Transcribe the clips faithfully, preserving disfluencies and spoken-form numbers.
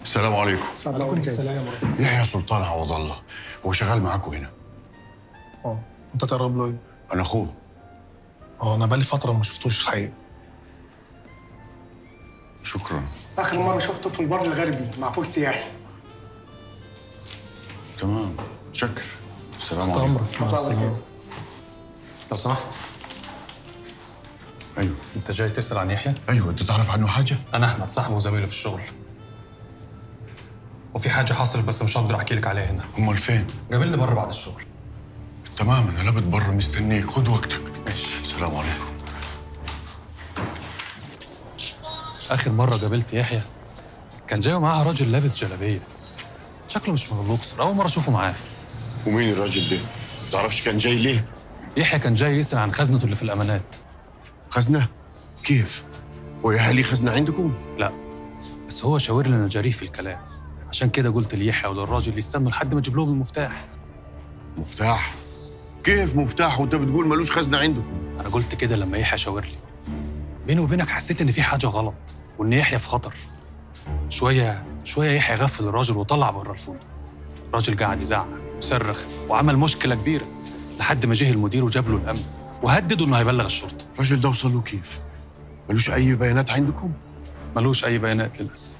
السلام عليكم. وعليكم السلام ورحمة الله. يحيى سلطان عوض الله، هو شغال معاكم هنا؟ اه انت تقرب له ايه؟ انا اخوه. اه انا بقالي فترة ما شفتوش حقيقي. شكرا. آخر مرة شفته في البر الغربي مع فول سياحي. تمام، شكر. السلام عليكم. أمرك مع السلامة. لو سمحت. ايوه. انت جاي تسأل عن يحيى؟ ايوه، انت تعرف عنه حاجة؟ انا احمد، صاحبه وزميله في الشغل. وفي حاجة حصلت بس مش هقدر احكي لك عليها هنا. امال فين؟ قابلني بره بعد الشغل. تمام، انا لابد بره مستنيك، خد وقتك. ماشي. السلام عليكم. اخر مرة قابلت يحيى كان جاي معاه راجل لابس جلابية، شكله مش من الاقصر، اول مرة اشوفه معاه. ومين الراجل ده؟ ما تعرفش كان جاي ليه؟ يحيى كان جاي يسأل عن خزنته اللي في الامانات. خزنة؟ كيف؟ هو يحيى ليه خزنة عندكم؟ لا، بس هو شاور لنا جريء في الكلام، عشان كده قلت ليحيى وللراجل يستنوا لحد ما اجيب لهم المفتاح. مفتاح؟ كيف مفتاح وانت بتقول ملوش خزنة عندكم؟ انا قلت كده لما يحيى شاور لي. بيني وبينك حسيت ان في حاجة غلط وان يحيى في خطر. شوية شوية يحيى غفل الراجل وطلع بره الفندق. الراجل قاعد يزعق وصرخ وعمل مشكلة كبيرة لحد ما جه المدير وجاب له الأمن وهدده إنه هيبلغ الشرطة. الراجل ده وصل له كيف؟ ملوش أي بيانات عندكم؟ ملوش أي بيانات للأسف.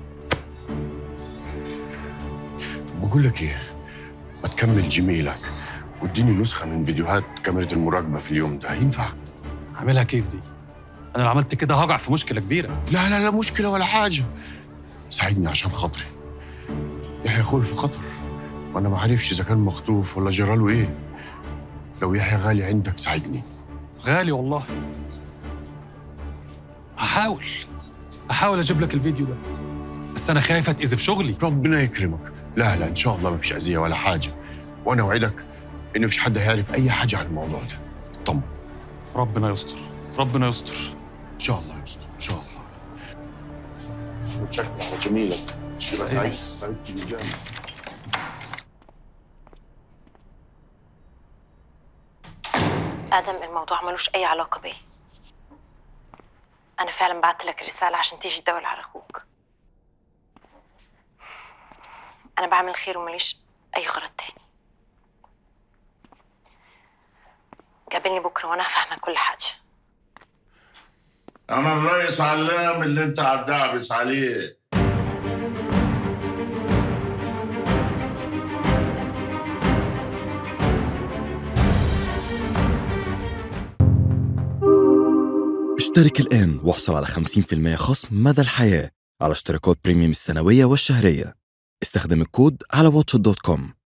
بقول لك إيه؟ ما تكمل جميلك واديني نسخة من فيديوهات كاميرا المراقبة في اليوم ده، ينفع؟ عاملها كيف دي؟ أنا لو عملت كده هقع في مشكلة كبيرة. لا لا لا مشكلة ولا حاجة. ساعدني عشان خاطري. يحيى أخوي في خطر وأنا ما عارفش إذا كان مخطوف ولا جراله إيه. لو يحيى غالي عندك ساعدني. غالي والله. هحاول هحاول أجيب لك الفيديو ده، بس أنا خايف أتأذي في شغلي. ربنا يكرمك. لا لا إن شاء الله ما فيش أذية ولا حاجة، وأنا أوعدك إن مفيش حد هيعرف أي حاجة عن الموضوع ده. اطمن. ربنا يستر، ربنا يستر. إن شاء الله يستر إن شاء الله. متشكر على جميلك. تبقى سعيد. سعيدتي بالجامعة. آدم، الموضوع ملوش أي علاقة بيه. أنا فعلا بعت لك رسالة عشان تيجي تدور على أخوك. أنا بعمل خير ومليش أي غرض تاني. قابلني بكرة وأنا هفهمك كل حاجة. أنا الرئيس علام اللي أنت هتدعبس عليه. اشترك الآن واحصل على خمسين بالمئة خصم مدى الحياة على اشتراكات بريميوم السنوية والشهرية. استخدم الكود على واتش دوت كوم.